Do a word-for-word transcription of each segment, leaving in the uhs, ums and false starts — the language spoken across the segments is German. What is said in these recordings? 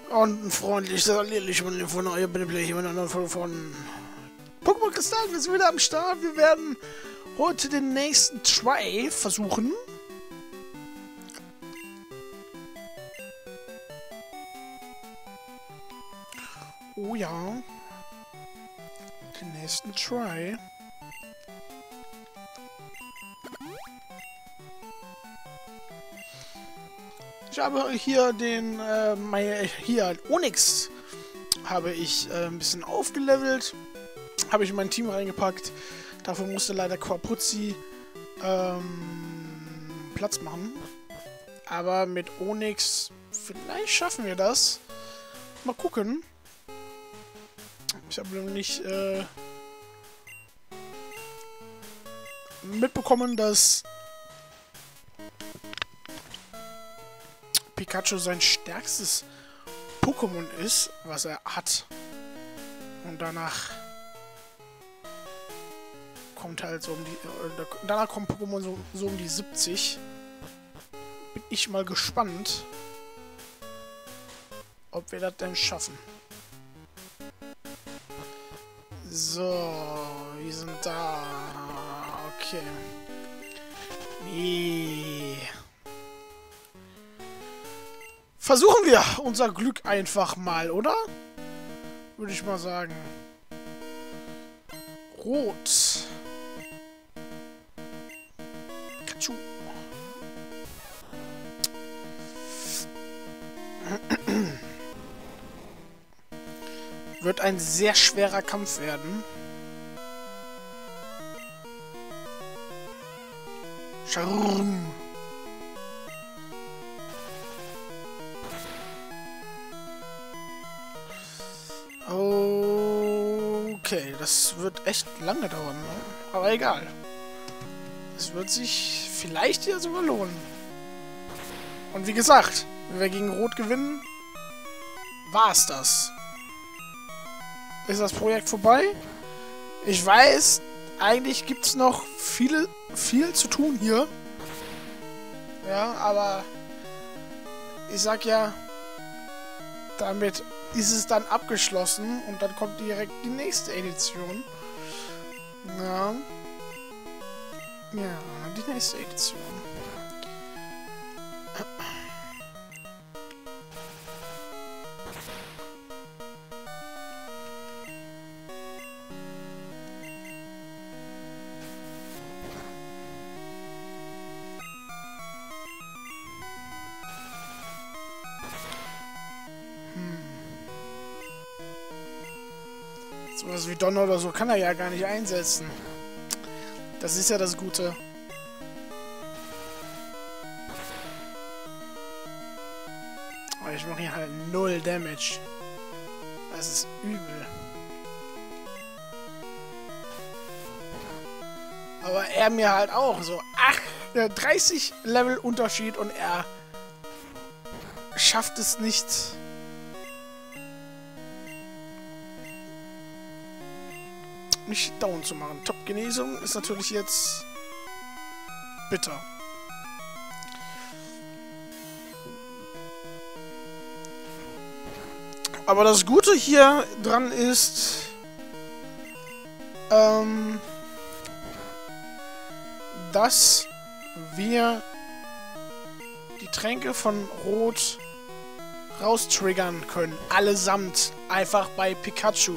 Und ein freundliches Allierlich von euer Bitte von, von Pokémon Kristall. Wir sind wieder am Start. Wir werden heute den nächsten Try versuchen. Oh ja. Den nächsten Try. Ich habe hier den, äh, meine, hier, Onix habe ich äh, ein bisschen aufgelevelt. Habe ich in mein Team reingepackt. Dafür musste leider Quapuzzi ähm, Platz machen. Aber mit Onix, vielleicht schaffen wir das. Mal gucken. Ich habe nämlich äh, mitbekommen, dass Pikachu sein stärkstes Pokémon ist, was er hat. Und danach kommt halt so um die... Äh, danach kommt Pokémon so, so um die siebzig. Bin ich mal gespannt, ob wir das denn schaffen. So, wir sind da. Okay. Nee. Versuchen wir unser Glück einfach mal, oder? Würde ich mal sagen. Rot. Pikachu. Wird ein sehr schwerer Kampf werden. Scharum. Okay, das wird echt lange dauern, ne? Aber egal. Es wird sich vielleicht ja sogar lohnen. Und wie gesagt, wenn wir gegen Rot gewinnen, war's das. Ist das Projekt vorbei? Ich weiß, eigentlich gibt's noch viele, viel zu tun hier. Ja, aber ich sag ja, damit ist es dann abgeschlossen und dann kommt direkt die nächste Edition. Ja. Ja, die nächste Edition. Sowas wie Donner oder so kann er ja gar nicht einsetzen. Das ist ja das Gute. Aber ich mache hier halt null Damage. Das ist übel. Aber er mir halt auch so. Ach, dreißig Level Unterschied und er schafft es nicht, mich down zu machen. Top-Genesung ist natürlich jetzt bitter. Aber das Gute hier dran ist, ähm, dass wir die Tränke von Rot raustriggern können. Allesamt. Einfach bei Pikachu.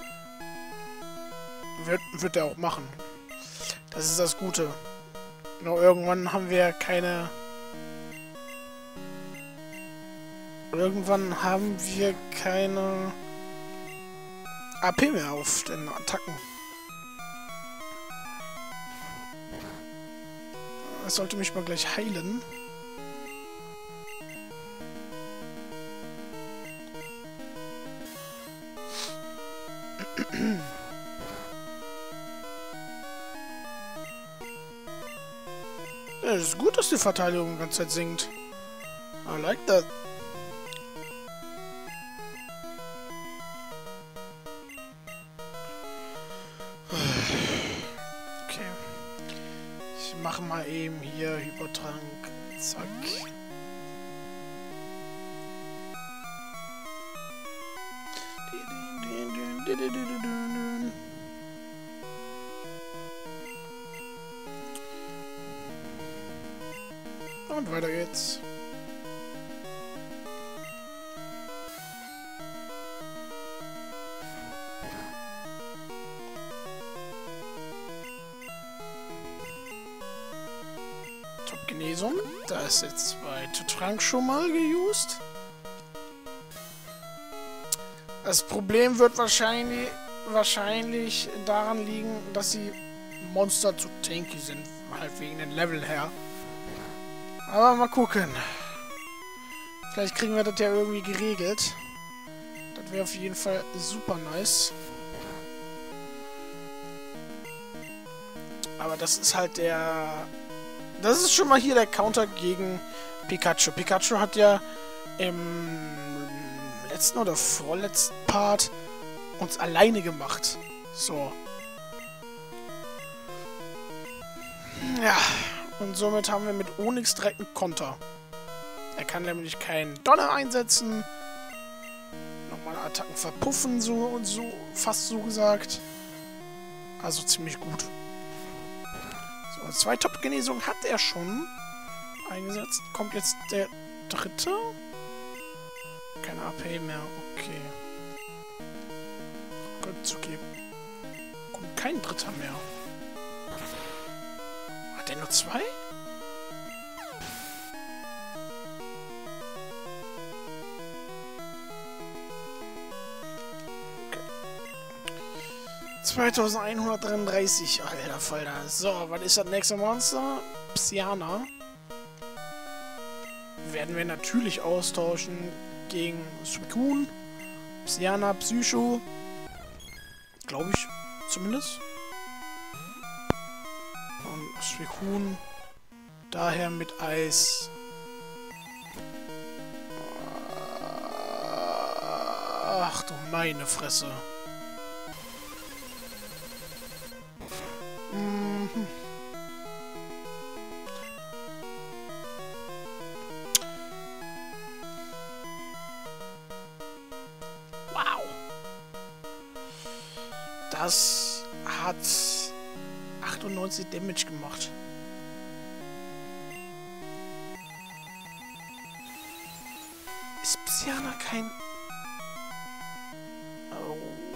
Wird, wird er auch machen. Das ist das Gute. Nur irgendwann haben wir keine... Irgendwann haben wir keine A P mehr auf den Attacken. Das sollte mich mal gleich heilen. Ja, es ist gut, dass die Verteidigung die ganze Zeit sinkt. I like that. Okay. Ich mache mal eben hier Hypertrank. Zack. Und weiter geht's. Top-Genesung. Da ist jetzt zweite Trank schon mal geused. Das Problem wird wahrscheinlich, wahrscheinlich daran liegen, dass die Monster zu tanky sind. Halt wegen den Level her. Aber mal gucken. Vielleicht kriegen wir das ja irgendwie geregelt. Das wäre auf jeden Fall super nice. Aber das ist halt der... Das ist schon mal hier der Counter gegen Pikachu. Pikachu hat ja im letzten oder vorletzten Part uns alleine gemacht. So. Ja. Und somit haben wir mit Onix direkt einen Konter. Er kann nämlich keinen Donner einsetzen. Normale Attacken verpuffen, so und so, fast so gesagt. Also ziemlich gut. So, zwei Top-Genesungen hat er schon eingesetzt. Kommt jetzt der dritte? Keine A P mehr, okay. Gott zugeben. Kommt kein dritter mehr. Hat der nur zwei? Okay. zweitausendeinhundertdreiunddreißig, alter Falter. So, was ist das nächste Monster? Psyana. Werden wir natürlich austauschen gegen Suicune, Psyana, Psycho. Glaube ich zumindest. Und Suicune daher mit Eis. Ach du meine Fresse. Mhm. Wow. Das hat achtundneunzig Damage gemacht. Ist Psyana kein... Oh.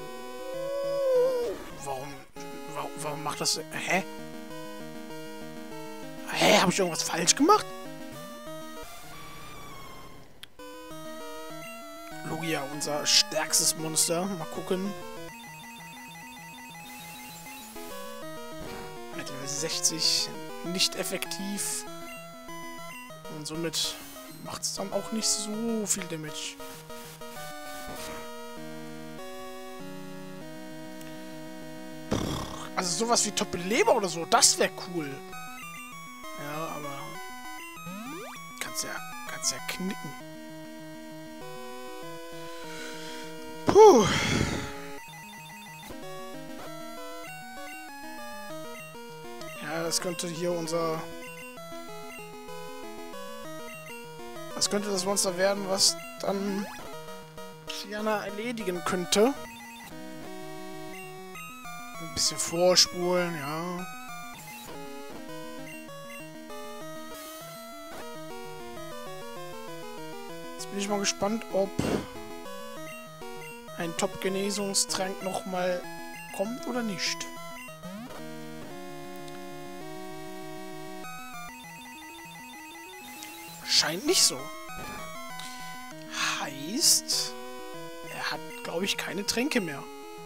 Warum, warum... Warum macht das... Hä? Hä? Habe ich irgendwas falsch gemacht? Lugia, unser stärkstes Monster. Mal gucken. Mit Level sechzig nicht effektiv. Und somit macht es dann auch nicht so viel Damage. Also sowas wie Top-Beleber oder so, das wäre cool. Ja, aber... Kannst ja, kannst ja knicken. Puh. Ja, das könnte hier unser... Das könnte das Monster werden, was dann Psyana erledigen könnte. Ein bisschen vorspulen, ja. Jetzt bin ich mal gespannt, ob ein Top-Genesungstrank nochmal kommt oder nicht. Scheint nicht so. Heißt, er hat, glaube ich, keine Tränke mehr.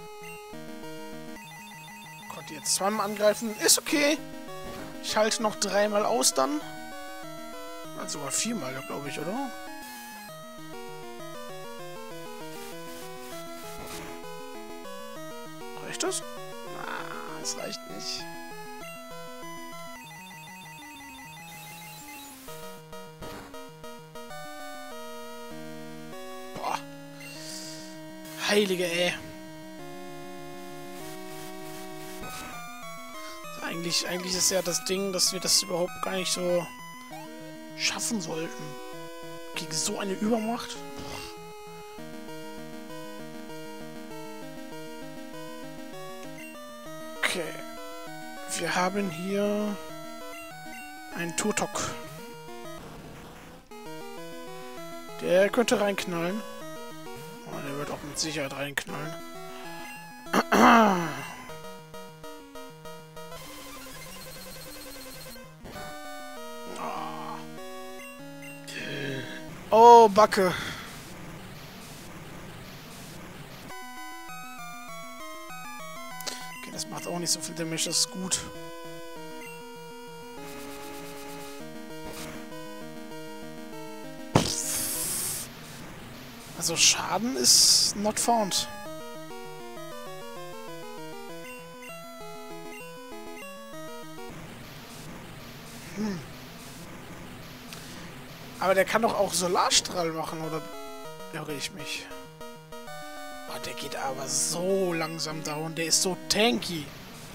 Konnte jetzt zweimal angreifen. Ist okay. Ich halte noch dreimal aus dann. Also sogar viermal, glaube ich, oder? Reicht das? Na, es reicht nicht. Boah. Heilige, ey. Eigentlich, eigentlich ist ja das Ding, dass wir das überhaupt gar nicht so schaffen sollten. Gegen so eine Übermacht. Okay. Wir haben hier einen Turtok. Der könnte reinknallen. Oh, der wird auch mit Sicherheit reinknallen. Oh, Backe. Okay, das macht auch nicht so viel Damage, das ist gut. Also Schaden ist not found. Hm. Aber der kann doch auch Solarstrahl machen, oder irre ich mich? Oh, der geht aber so langsam down. Der ist so tanky.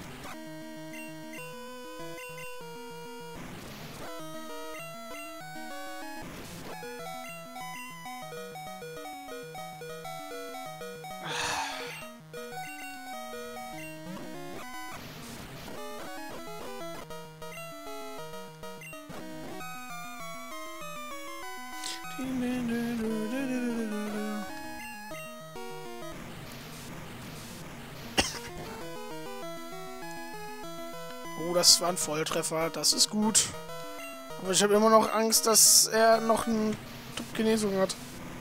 Oh, das war ein Volltreffer. Das ist gut. Aber ich habe immer noch Angst, dass er noch eine Top-Genesung hat.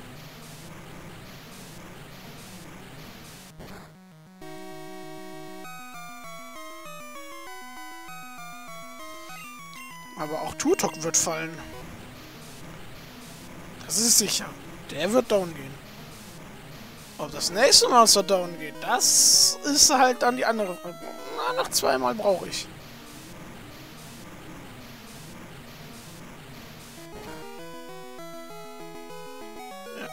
Aber auch Turtok wird fallen. Das ist sicher. Der wird down gehen. Ob das nächste Monster down geht, das ist halt dann die andere Frage. Na, noch zweimal brauche ich. Ja.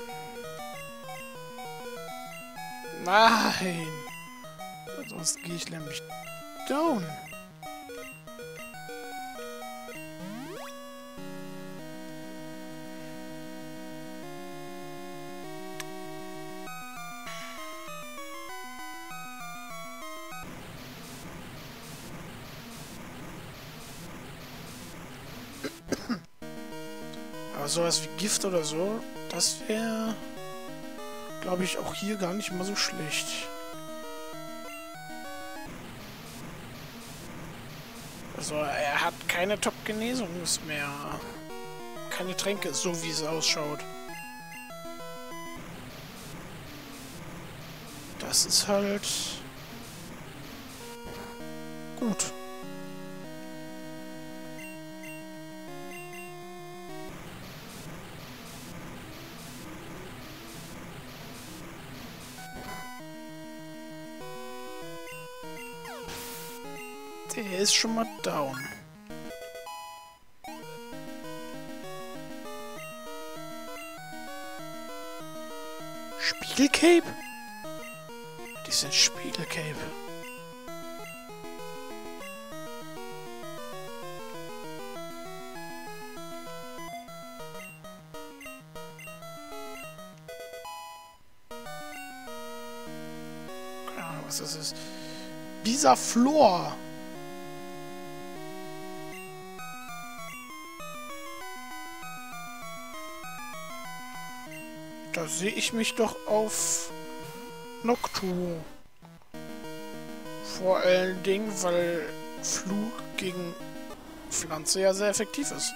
Nein. Sonst gehe ich nämlich down. Aber sowas wie Gift oder so, das wäre, glaube ich, auch hier gar nicht mal so schlecht. Also er hat keine Top-Genesung mehr. Keine Tränke, so wie es ausschaut. Das ist halt gut. Der ist schon mal down. Spiegelcape? Die sind Spiegelcape. Keine Ahnung, was das ist. Bisaflor. Da sehe ich mich doch auf Noctu. Vor allen Dingen, weil Flug gegen Pflanze ja sehr effektiv ist.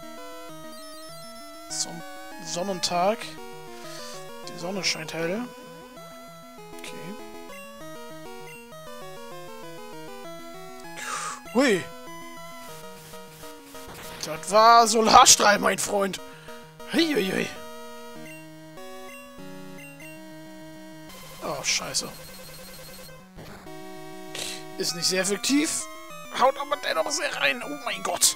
Son Sonnentag. Die Sonne scheint hell. Okay. Hui. Das war Solarstrahl, mein Freund. Huiuiui. Oh, scheiße. Ist nicht sehr effektiv. Haut aber dennoch sehr rein. Oh mein Gott.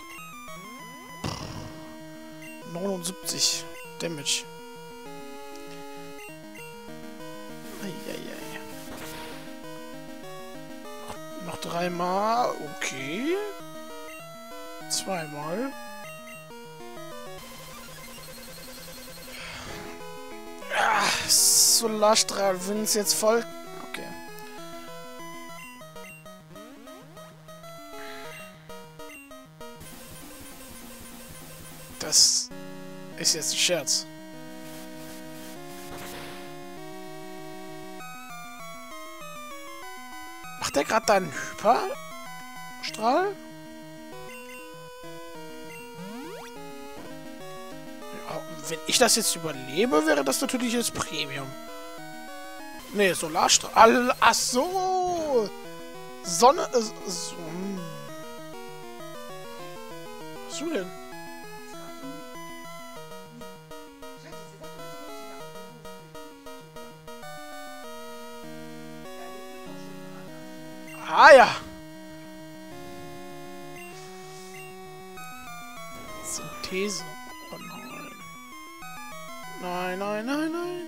neunundsiebzig Damage. Eieiei. Noch, noch dreimal. Okay. Zweimal. Ah, Solarstrahl, wenn es jetzt voll... Okay. Ist jetzt ein Scherz. Macht der gerade da einen Hyperstrahl? Ja, wenn ich das jetzt überlebe, wäre das natürlich jetzt Premium. Nee, Solarstrahl. Ach so. Sonne. Äh, so. Was du denn? Ah ja. Synthese. Oh nein. Nein, nein, nein, nein.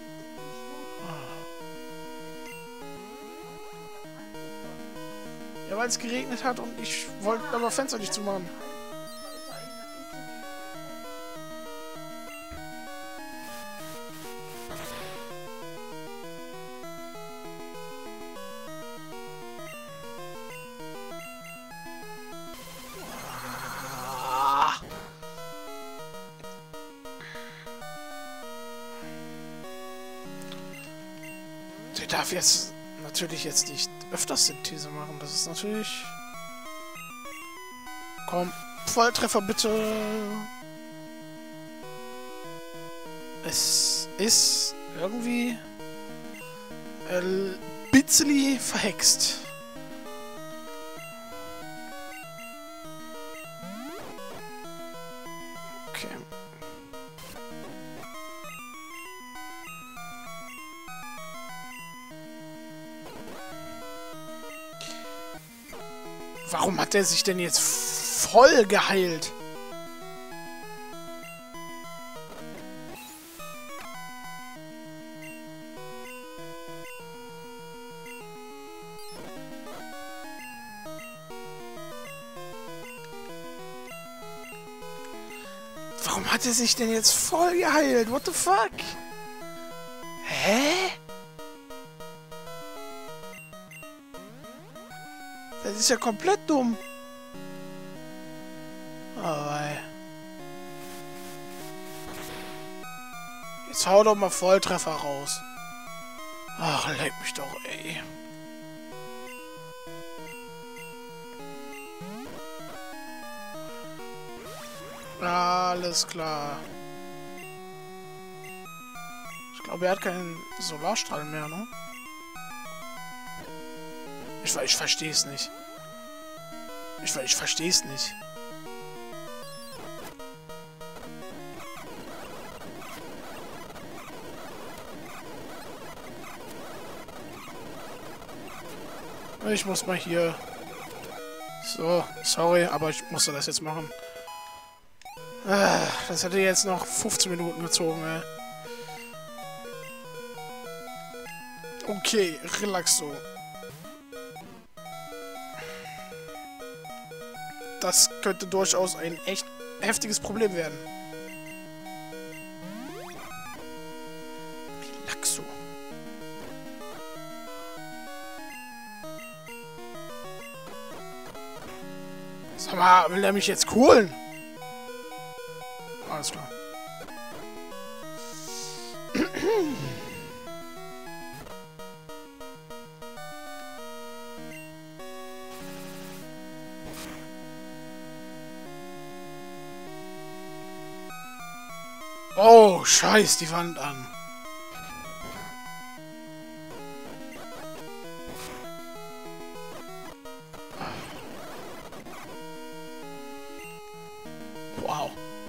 Ja, weil es geregnet hat und ich wollte aber Fenster nicht zumachen. Der darf jetzt natürlich jetzt nicht öfters Synthese machen. Das ist natürlich... Komm, Volltreffer bitte. Es ist irgendwie ein bisschen verhext. Okay. Warum hat er sich denn jetzt voll geheilt? Warum hat er sich denn jetzt voll geheilt? What the fuck? Hä? Das ist ja komplett dumm. Oh, ey. Jetzt hau doch mal Volltreffer raus. Ach, leck mich doch, ey. Alles klar. Ich glaube, er hat keinen Solarstrahl mehr, ne? Ich, ich verstehe es nicht. Ich, ich verstehe es nicht. Ich muss mal hier... So, sorry, aber ich musste das jetzt machen. Das hätte jetzt noch fünfzehn Minuten gezogen, ey. Okay, Relaxo. Das könnte durchaus ein echt heftiges Problem werden. Relaxo. Sag mal, will er mich jetzt holen? Alles klar. Oh, scheiß die Wand an. Wow.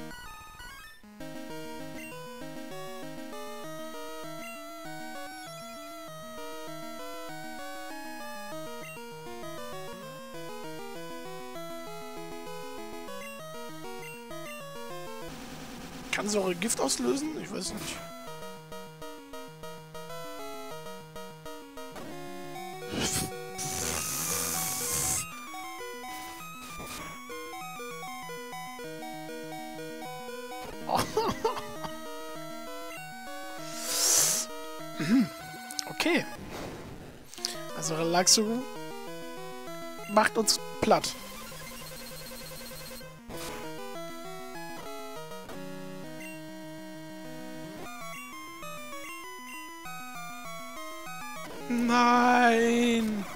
Kann sie eure Gift auslösen? Ich weiß nicht. Okay. Also Relaxo macht uns platt. Nein!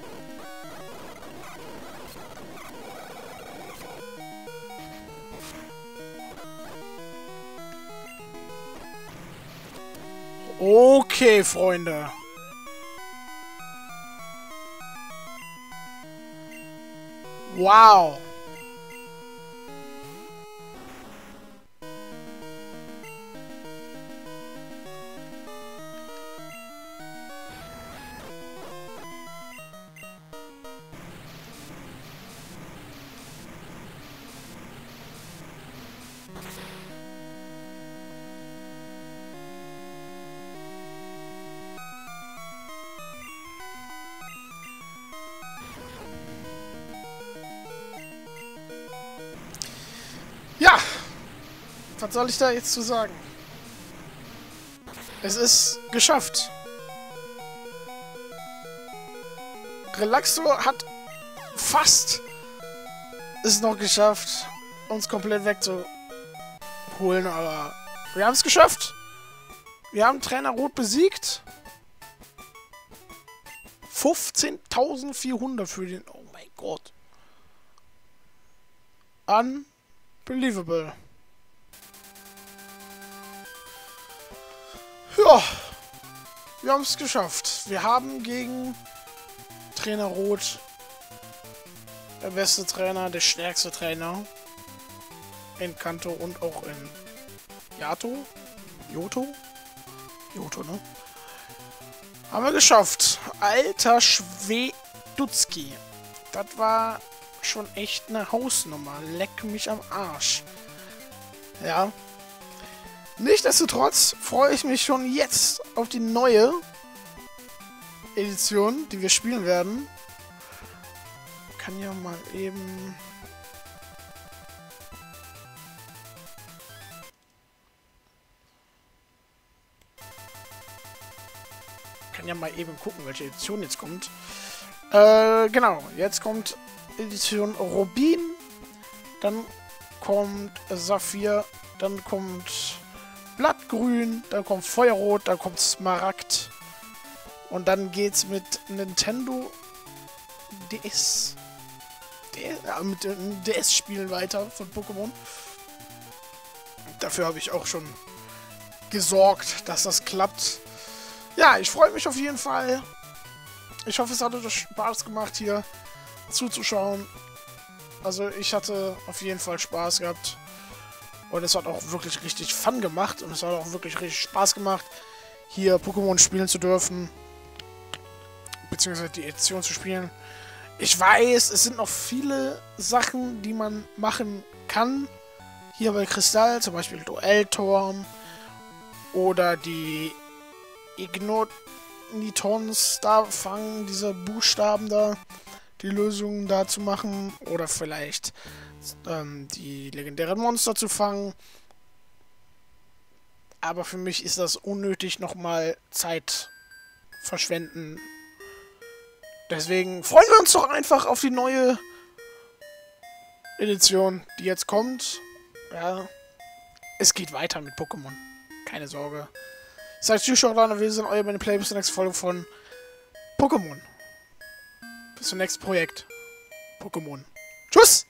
Okay, Freunde. Wow. Ja, was soll ich da jetzt zu sagen? Es ist geschafft. Relaxo hat fast es noch geschafft, uns komplett wegzuholen, aber wir haben es geschafft. Wir haben Trainer Rot besiegt. fünfzehntausendvierhundert für den... Oh mein Gott. Unbelievable. Ja. Wir haben es geschafft. Wir haben gegen Trainer Rot, der beste Trainer, der stärkste Trainer in Kanto und auch in Yato. Johto? Johto, ne? Haben wir geschafft. Alter Schwedutski. Das war schon echt eine Hausnummer. Leck mich am Arsch. Ja. Nichtsdestotrotz freue ich mich schon jetzt auf die neue Edition, die wir spielen werden. Kann ja mal eben... Kann ja mal eben gucken, welche Edition jetzt kommt. Äh, genau. Jetzt kommt Edition Rubin. Dann kommt Saphir. Dann kommt Blattgrün. Dann kommt Feuerrot. Dann kommt Smaragd. Und dann geht's mit Nintendo D S. D ja, mit den D S-Spielen weiter von Pokémon. Dafür habe ich auch schon gesorgt, dass das klappt. Ja, ich freue mich auf jeden Fall. Ich hoffe, es hat euch Spaß gemacht, hier zuzuschauen. Also, ich hatte auf jeden Fall Spaß gehabt. Und es hat auch wirklich richtig Fun gemacht. Und es hat auch wirklich richtig Spaß gemacht, hier Pokémon spielen zu dürfen. Beziehungsweise die Edition zu spielen. Ich weiß, es sind noch viele Sachen, die man machen kann. Hier bei Kristall, zum Beispiel Duellturm. Oder die Ignitons da fangen, diese Buchstaben da, die Lösungen da zu machen. Oder vielleicht ähm, die legendären Monster zu fangen. Aber für mich ist das unnötig, nochmal Zeit verschwenden. Deswegen freuen wir uns doch einfach auf die neue Edition, die jetzt kommt. Ja, es geht weiter mit Pokémon. Keine Sorge. Ich sage tschüss, Leute, wir sind euer meine Play bis zur nächsten Folge von Pokémon. Bis zum nächsten Projekt. Pokémon. Tschüss!